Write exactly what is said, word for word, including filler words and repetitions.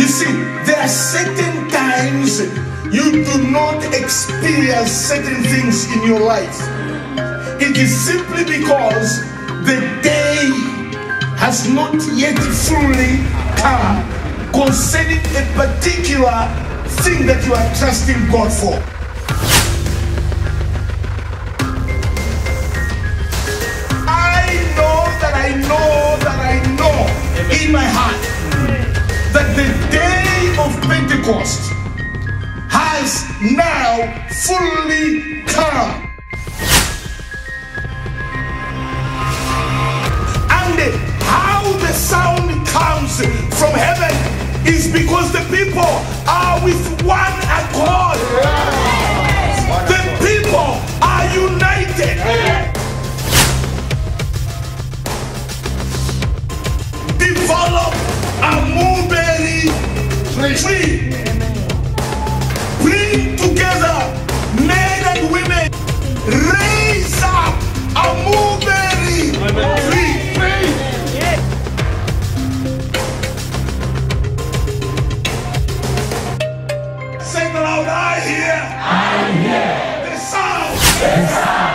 see, there are certain times you do not experience certain things in your life. It is simply because the day has not yet fully come concerning a particular thing that you are trusting God for. I know that I know that I know in my heart that the day of Pentecost has now fully come. And how the sound comes from heaven is because the people are with one accord. The people are united. Develop a mulberry tree. Bring together men and women. Raise up a mulberry tree. Sing aloud, I hear. I hear The sound. the sound.